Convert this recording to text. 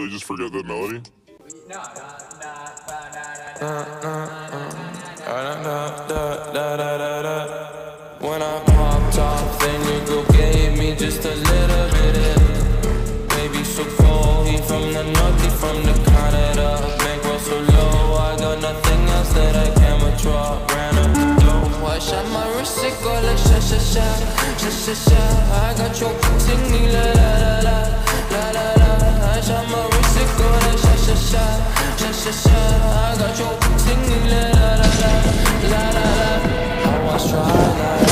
really just forget the melody? When I popped off, then your girl gave me just a little bit of baby so cold, he from the north, he from the Canada. Bankroll so low, I got nothing else that I can withdraw. Ran up the dough, I shot my wrist, it go like sha sha sha, sha sha sha. I got choked, singing la la la la la la la. I shot my wrist, it go like sha sha sha, sha sha sha. I got choked, singing la la la la la la la. I was trying.